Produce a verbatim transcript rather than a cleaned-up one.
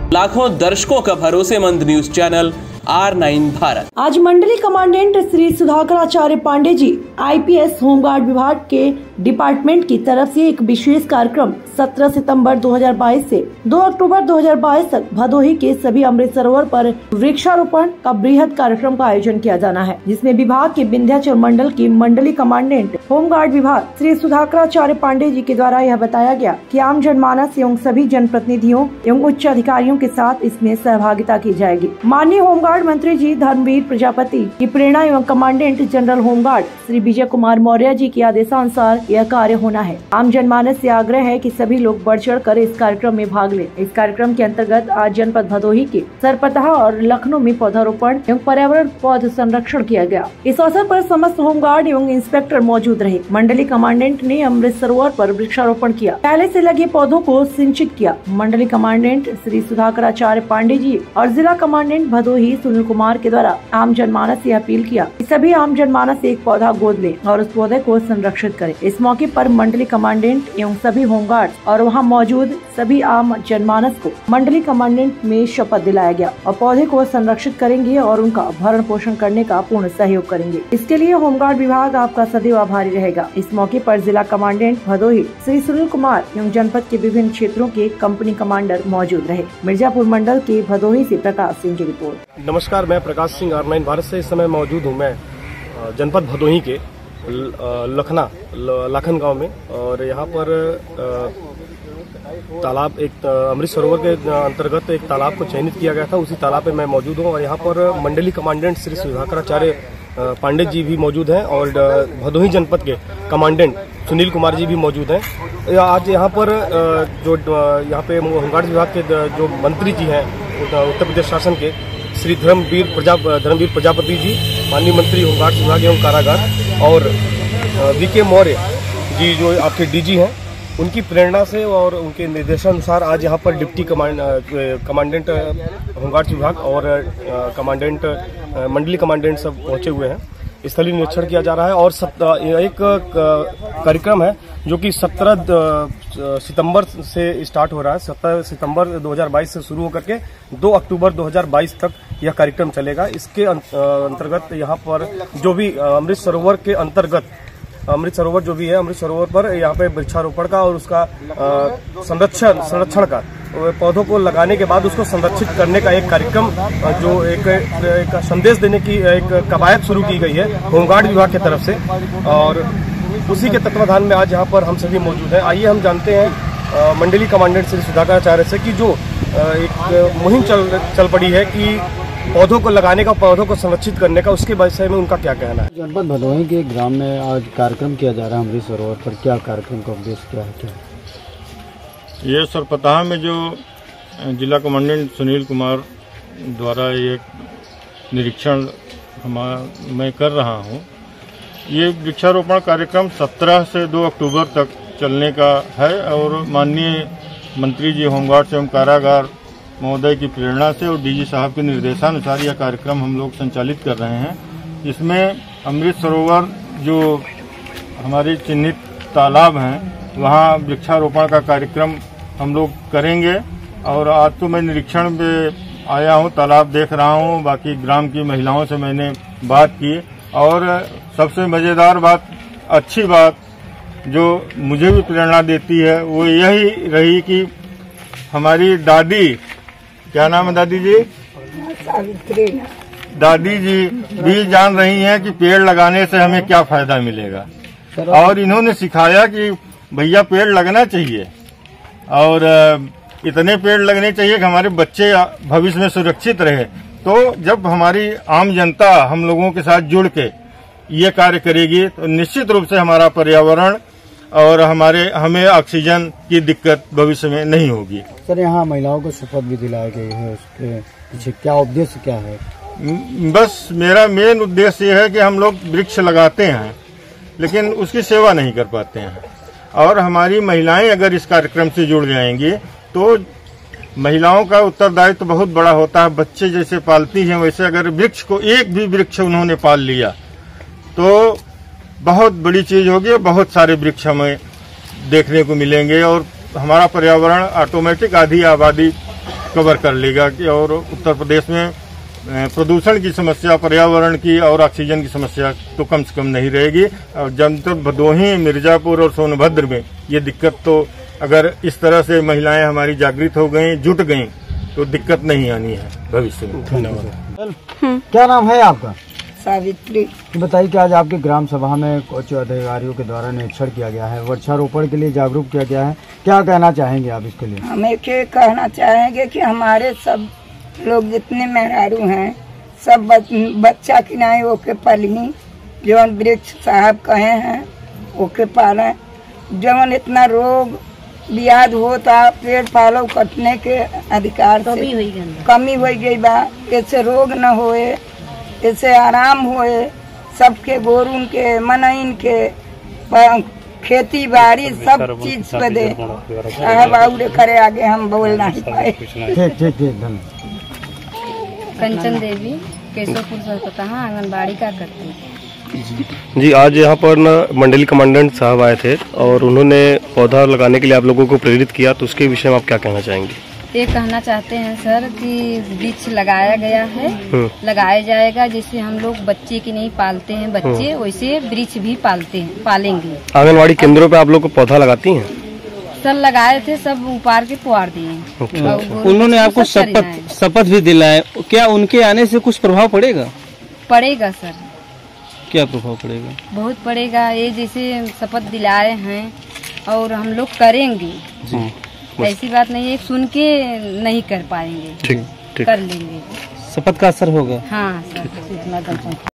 लाखों दर्शकों का भरोसेमंद news channel R nine Bharat. आज मंडली commandant Shri Sudhakar Acharya Pandey ji IPS home guard विभाग के डिपार्टमेंट की तरफ से एक विशेष कार्यक्रम सत्रह सितंबर दो हज़ार बाईस से दो अक्टूबर दो हज़ार बाईस तक भदोही के सभी अमृत सरोवर पर वृक्षारोपण का बृहद कार्यक्रम का आयोजन किया जाना है, जिसमें विभाग के विंध्याचल मंडल की मंडली कमांडेंट होमगार्ड विभाग श्री सुधाकर आचार्य पांडे जी के द्वारा यह बताया गया कि आम जनमानस एवं सभी जनप्रतिनिधियों एवं उच्च अधिकारियों के साथ इसमें सहभागिता की जाएगी। माननीय होमगार्ड मंत्री जी धर्मवीर प्रजापति की प्रेरणा एवं commandant general home guard Shri Vijay Kumar Maurya ji के आदेशानुसार यह कार्य होना है। आम जनमानस से आग्रह है कि सभी लोग बढ़ चढ़ कर इस कार्यक्रम में भाग लें। इस कार्यक्रम के अंतर्गत आज जनपद भदोही के सरपतहा और लखनऊ में पौधारोपण एवं पर्यावरण पौध संरक्षण किया गया। इस अवसर पर समस्त होमगार्ड एवं इंस्पेक्टर मौजूद रहे। मंडली कमांडेंट ने अमृत सरोवर पर वृक्षारोपण किया, पहले से लगे पौधों को सिंचित किया। मंडली कमांडेंट श्री सुधाकर आचार्य पांडे जी और जिला कमांडेंट भदोही सुनील कुमार के द्वारा आम जनमानस से अपील किया कि सभी आम जनमानस एक पौधा गोद ले और उस पौधे को संरक्षित करें। इस मौके पर मंडली कमांडेंट एवं सभी होमगार्ड और वहां मौजूद सभी आम जनमानस को मंडली कमांडेंट में शपथ दिलाया गया और पौधे को संरक्षित करेंगे और उनका भरण पोषण करने का पूर्ण सहयोग करेंगे। इसके लिए होमगार्ड विभाग आपका सदैव आभारी रहेगा। इस मौके पर जिला कमांडेंट भदोही श्री सुनील कुमार एवं जनपद के विभिन्न क्षेत्रों के कंपनी कमांडर मौजूद रहे। मिर्जापुर मंडल के भदोही से प्रकाश सिंह की रिपोर्ट। नमस्कार, मैं प्रकाश सिंह आर नाइन भारत से इस समय मौजूद हूँ। मैं जनपद भदोही के लखना लाखन गांव में, और यहाँ पर तालाब एक अमृत सरोवर के अंतर्गत एक तालाब को चयनित किया गया था, उसी तालाब पे मैं मौजूद हूँ। और यहाँ पर मंडली कमांडेंट श्री सुधाकर आचार्य पांडे जी भी मौजूद हैं और भदोही जनपद के कमांडेंट सुनील कुमार जी भी मौजूद हैं। आज यहाँ पर जो यहाँ पे होमगार्ड विभाग के जो मंत्री जी हैं उत्तर प्रदेश शासन के श्री धर्मवीर प्रजा धर्मवीर प्रजापति जी, माननीय मंत्री होमगार्ड विभाग एवं कारागार, और वीके मौर्य जी जो आपके डीजी हैं, उनकी प्रेरणा से और उनके निर्देशानुसार आज यहाँ पर डिप्टी कमांड कमांडेंट होमगार्ड विभाग और कमांडेंट मंडली कमांडेंट सब पहुंचे हुए हैं। स्थलीय निरीक्षण किया जा रहा है और एक कार्यक्रम है जो कि सत्रह सितंबर से स्टार्ट हो रहा है। सत्रह सितंबर दो हज़ार बाईस से शुरू होकर के दो अक्टूबर दो हज़ार बाईस तक यह कार्यक्रम चलेगा। इसके अंतर्गत यहाँ पर जो भी अमृत सरोवर के अंतर्गत अमृत सरोवर जो भी है अमृत सरोवर पर यहाँ पे वृक्षारोपण का और उसका संरक्षण संरक्षण का पौधों को लगाने के बाद उसको संरक्षित करने का एक कार्यक्रम जो एक, एक संदेश देने की एक कवायद शुरू की गई है होमगार्ड विभाग की तरफ से, और उसी के तत्वाधान में आज यहाँ पर हम सभी मौजूद हैं। आइए हम जानते हैं मंडली कमांडेंट श्री सुधाकर आचार्य से कि जो एक मुहिम चल चल पड़ी है कि पौधों को लगाने का, पौधों को संरक्षित करने का, उसके विषय में उनका क्या कहना है। जनपद भदोही के ग्राम में आज कार्यक्रम किया जा रहा है अमृत सरोवर पर, क्या कार्यक्रम का उद्देश्य क्या है? क्या ये सरपतहा में जो जिला कमांडेंट सुनील कुमार द्वारा ये निरीक्षण हमारा मैं कर रहा हूँ, ये वृक्षारोपण कार्यक्रम सत्रह से दो अक्टूबर तक चलने का है और माननीय मंत्री जी होमगार्ड एवं कारागार महोदय की प्रेरणा से और डीजी साहब के निर्देशानुसार यह कार्यक्रम हम लोग संचालित कर रहे हैं। इसमें अमृत सरोवर जो हमारे चिन्हित तालाब हैं वहाँ वृक्षारोपण का कार्यक्रम हम लोग करेंगे। और आज तो मैं निरीक्षण पे आया हूँ, तालाब देख रहा हूँ, बाकी ग्राम की महिलाओं से मैंने बात की और सबसे मज़ेदार बात, अच्छी बात जो मुझे भी प्रेरणा देती है वो यही रही कि हमारी दादी, क्या नाम है दादी जी? दादी जी भी जान रही हैं कि पेड़ लगाने से हमें क्या फायदा मिलेगा और इन्होंने सिखाया कि भैया पेड़ लगना चाहिए और इतने पेड़ लगने चाहिए कि हमारे बच्चे भविष्य में सुरक्षित रहे। तो जब हमारी आम जनता हम लोगों के साथ जुड़ के ये कार्य करेगी तो निश्चित रूप से हमारा पर्यावरण और हमारे हमें ऑक्सीजन की दिक्कत भविष्य में नहीं होगी। सर, यहाँ महिलाओं को शपथ भी दिलाई गई है, उसके पीछे क्या उद्देश्य क्या है? बस मेरा मेन उद्देश्य ये है कि हम लोग वृक्ष लगाते हैं लेकिन उसकी सेवा नहीं कर पाते हैं, और हमारी महिलाएं अगर इस कार्यक्रम से जुड़ जाएंगी तो महिलाओं का उत्तरदायित्व तो बहुत बड़ा होता है। बच्चे जैसे पालती हैं वैसे अगर वृक्ष को, एक भी वृक्ष उन्होंने पाल लिया तो बहुत बड़ी चीज होगी, बहुत सारे वृक्ष हमें देखने को मिलेंगे और हमारा पर्यावरण ऑटोमेटिक आधी आबादी कवर कर लेगा कि और उत्तर प्रदेश में प्रदूषण की समस्या, पर्यावरण की और ऑक्सीजन की समस्या तो कम से कम नहीं रहेगी। और जब तक भदोही, मिर्जापुर और सोनभद्र में ये दिक्कत, तो अगर इस तरह से महिलाएं हमारी जागृत हो गई, जुट गई, तो दिक्कत नहीं आनी है भविष्य में। धन्यवाद। क्या नाम है आपका? सावित्री। तो बताइए कि आज आपके ग्राम सभा में कुछ अधिकारियों के द्वारा निरीक्षण किया गया है, वृक्षारोपण के लिए जागरूक किया गया है, क्या कहना चाहेंगे आप इसके लिए? हम एक कहना चाहेंगे कि हमारे सब लोग जितने मेहरारू हैं सब बच, बच्चा किनाए ओके पली, जो वृक्ष साहब कहे हैं ओके पालें। जवन इतना रोग ब्याध होता, पेड़ पालो कटने के अधिकार से कमी हो गई बा, इससे रोग न होए, इससे आराम होए, सबके गोरुन के, मनइन के, खेती बाड़ी सब चीज पे दे साहब और करे, आगे हम बोल नहीं पाए। ठीक ठीक ठीक, धन्यवाद। कंचन देवी, केशवपुर सरपतहा, आंगनबाड़ी का करती है। जी, आज यहाँ पर न मंडली कमांडेंट साहब आए थे और उन्होंने पौधा लगाने के लिए आप लोगों को प्रेरित किया, तो उसके विषय में आप क्या कहना चाहेंगे? ये कहना चाहते हैं सर कि वृक्ष लगाया गया है, लगाया जाएगा। जैसे हम लोग बच्चे की नहीं पालते हैं बच्चे, वैसे वृक्ष भी पालते हैं, पालेंगे। आंगनबाड़ी केंद्रों पे आप लोग को पौधा लगाती हैं? सर लगाए थे, सब उपार के पुआर दिए। उन्होंने आपको शपथ शपथ भी दिलाया, क्या उनके आने से कुछ प्रभाव पड़ेगा? पड़ेगा सर। क्या प्रभाव पड़ेगा? बहुत पड़ेगा। ये जैसे शपथ दिलाए हैं और हम लोग करेंगे, ऐसी बात नहीं है सुन के नहीं कर पाएंगे। ठीक ठीक, कर लेंगे। शपथ का असर होगा। हाँ सर।